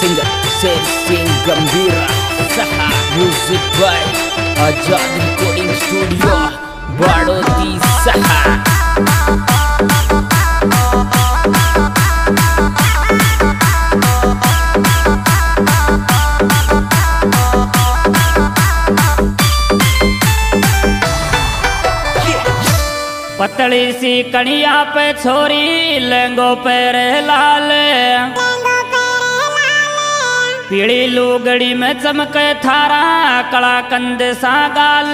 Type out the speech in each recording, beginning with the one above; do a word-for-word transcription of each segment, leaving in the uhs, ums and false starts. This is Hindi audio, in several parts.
Singer Sher Singh Gambhira, music by Azad recording studio Barodi सहा। पतली सी कड़िया पे छोरी लहंगो पैर लाल, पीली लुगड़ी में चमके थारा कला कंद सा गाल।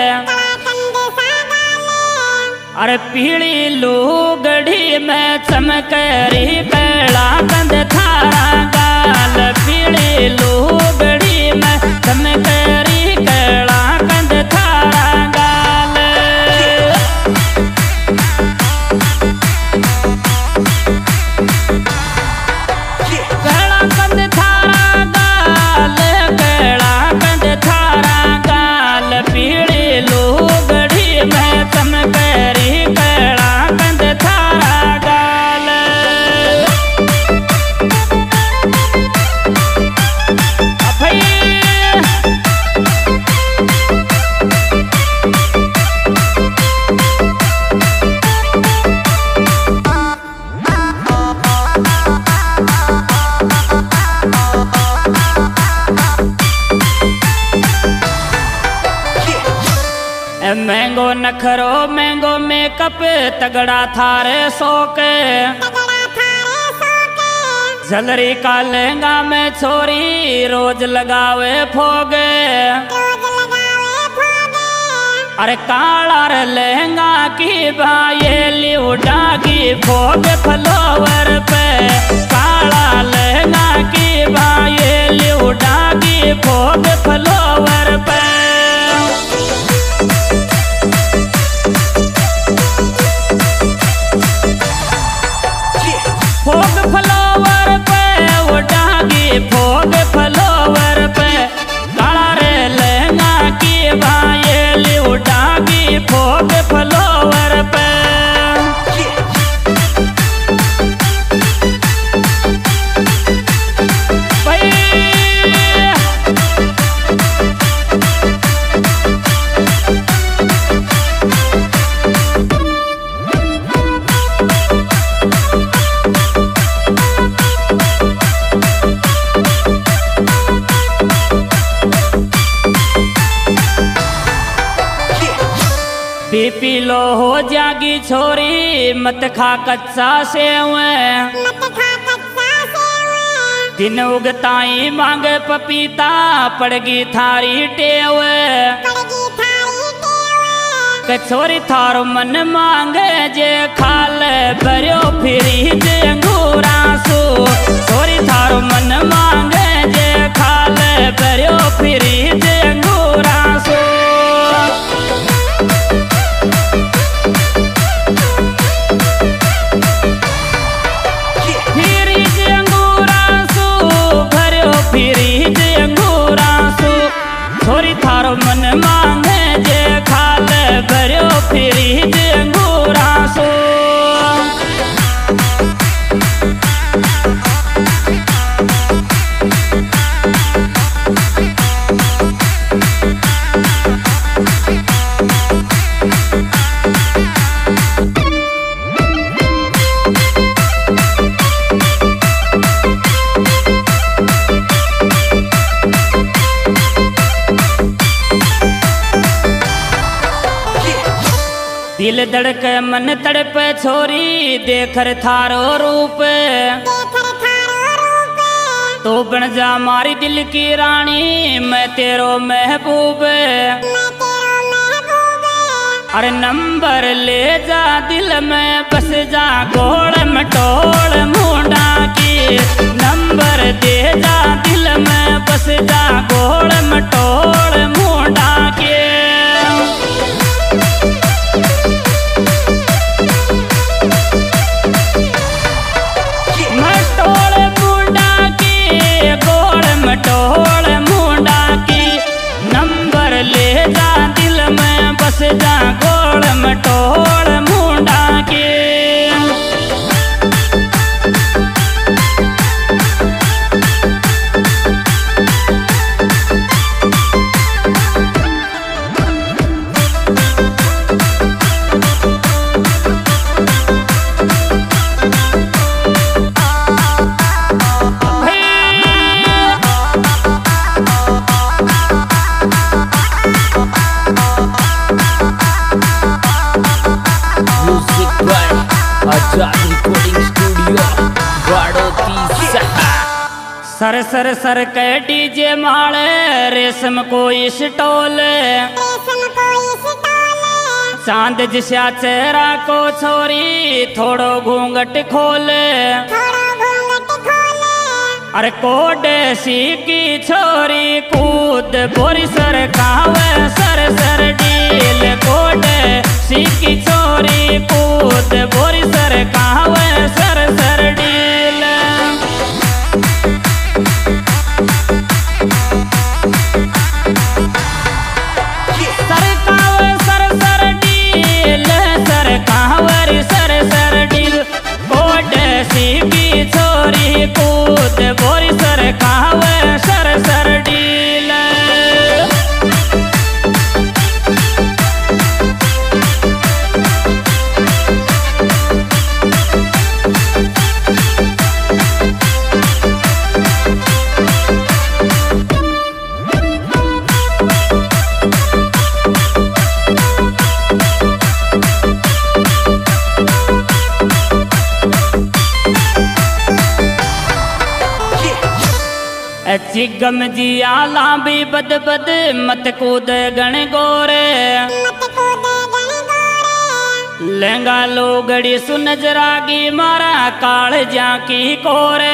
अरे पीली लुगड़ी में चमके री कला कंद थारा गाल, पीली लुगड़ी में चमके री कला कंद थारा गाल। महंगो नखरो महंगो मेकअप तगड़ा थारे सोके, झलरी का लहंगा में छोरी रोज लगावे फोगे। अरे काला लहंगा की बाये उड़ागी फोग फ्लोवर पे, काला लहंगा की बाये उड़ागी फोग फ्लोवर पे। फोग फ्लोवर पे उड़ागी फोग फ्लोवर पे, काला रे लहंगा की बाये उड़ागी फोग फ्लोवर पे। बीपी लो हो जागी छोरी मत खा कच्चा सेव, दिन उगताई मांगे पपीता पड़गी थारी टेव। छोरी थारो मन मांगे जे खाल भरियो फ्रीज अंगूरा सो, छोरी थारो मन मांगे जे खाल भरियो फ्रीज अंगूरा सो। फ्रीज अंगूरा सो, छोरी थारो मन मांगे जे खाल भरियो फ्रीज अंगूरा सो। दिल धड़के मन तड़पे छोरी देखर थारो रूप, तो बन जा मारी दिल की रानी मैं तेरो महबूब। अरे नंबर ले जा दिल में बस जा गोड़ मटोड़ मुंडा की, नंबर दे जा दिल में बस जा गोड़ मटोड़ मुंडा के। मटोड़ मुंडा की नंबर ले जा दिल में बस जा गोड़ मटोड़ मुंडा की। बाड़ोती सहा। सर सर सर के डीजे माले रेशम कोई स्टोले, चांद जिसा चेहरा को छोरी थोड़ो घूंघट खोले, अरे कोडेसी की छोरी कूद बोरी सर कावे सर सर डील, कोडेसी की छोरी कूद बोरी सर कावे सर सर डील। सर कावे सर सर डील, सर कावे सर सर डील, कोडेसी की छोरी कूद बोरी सर कावे सर सर डील। चिगम जी आला भी बद बद मत कूद गण गोरे, लहंगा लोगड़ी सुन जरागी मारा काल जाकी कोरे,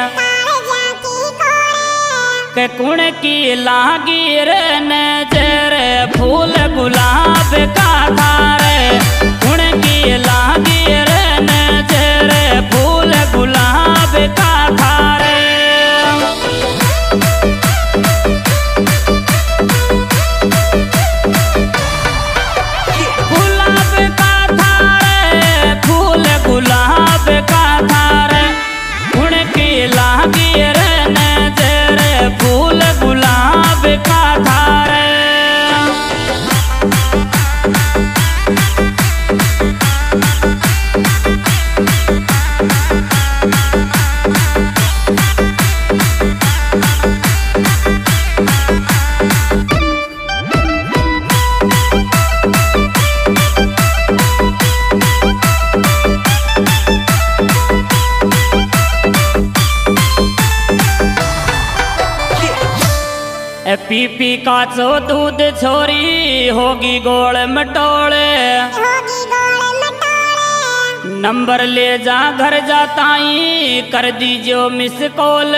के कुण की लागी रे नजर फूल गुलाब का थारे, कुण की लागी रे नजर फूल गुलाब का थारे। गुलाब का थारे गुण की लागी रे नजर फूल गुलाब का थारे। पी पी काचो दूध छोरी होगी गोल मटोले, नंबर ले जा घर जाताई कर दीजो मिस कॉल,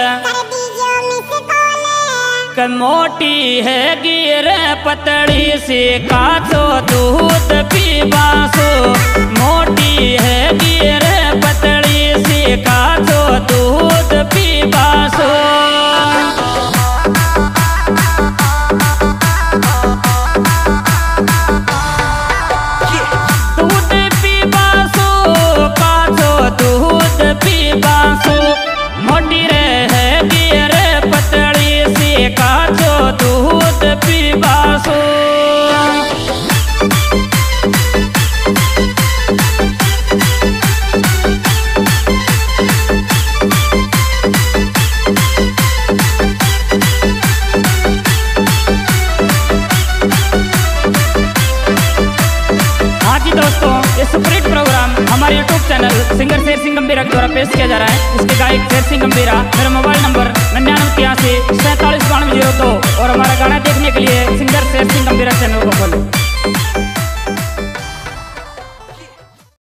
के मोटी है गिर पतड़ी से काचो दूध पीबासो, मोटी है गिर पतड़ी से काचो दूध पीबासो। दूध पीबासो मोटी रे है गिर पतड़ी से काचो दूध पीबासो। हाँ जी दोस्तों, ये सुपरहिट प्रोग्राम हमारे YouTube channel singer Sher Singh गंभीरा द्वारा पेश किया जा रहा है। इसके गायक शेर सिंह गंभीरा, मेरा मोबाइल नंबर निन्यानवे तिरासी सैंतालीस बानवे जीरो दो, और हमारा गाना देखने के लिए